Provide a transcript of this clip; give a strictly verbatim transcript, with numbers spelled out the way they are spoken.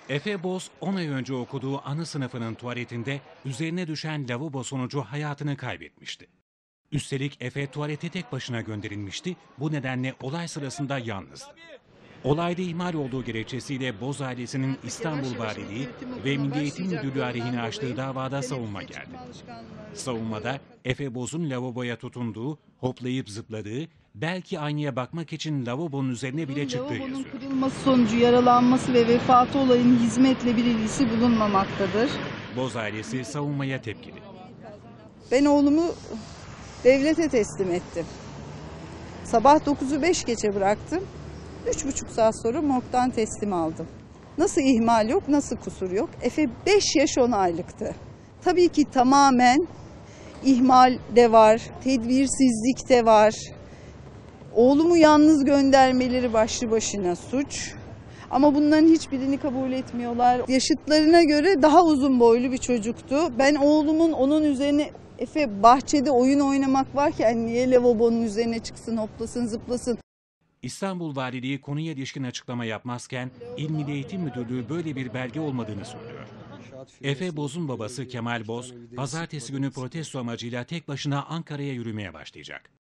Efe Boz on ay önce okuduğu ana sınıfının tuvaletinde üzerine düşen lavabo sonucu hayatını kaybetmişti. Üstelik Efe tuvalete tek başına gönderilmişti, bu nedenle olay sırasında yalnızdı. Olayda ihmal olduğu gerekçesiyle Boz ailesinin İstanbul Valiliği ve Milli Eğitim Müdürlüğü aleyhine açtığı davada savunma geldi. Savunmada Efe Boz'un lavaboya tutunduğu, hoplayıp zıpladığı, belki aynaya bakmak için lavabonun üzerine bile çıktığı Lavabonun yazıyor. kırılması sonucu yaralanması ve vefatı olayının hizmetle bir ilgisi bulunmamaktadır. Boz ailesi savunmaya tepkili. Ben oğlumu devlete teslim ettim. Sabah dokuzu beş geçe bıraktım. Üç buçuk saat sonra morgdan teslim aldım. Nasıl ihmal yok, nasıl kusur yok? Efe beş yaş on aylıktı. Tabii ki tamamen ihmal de var, tedbirsizlik de var. Oğlumu yalnız göndermeleri başlı başına suç. Ama bunların hiçbirini kabul etmiyorlar. Yaşıtlarına göre daha uzun boylu bir çocuktu. Ben oğlumun onun üzerine, Efe bahçede oyun oynamak varken niye lavabonun üzerine çıksın, hoplasın, zıplasın? İstanbul Valiliği konuya ilişkin açıklama yapmazken İl Milli Eğitim Müdürlüğü böyle bir belge olmadığını söylüyor. Efe Boz'un babası Kemal Boz, pazartesi günü protesto amacıyla tek başına Ankara'ya yürümeye başlayacak.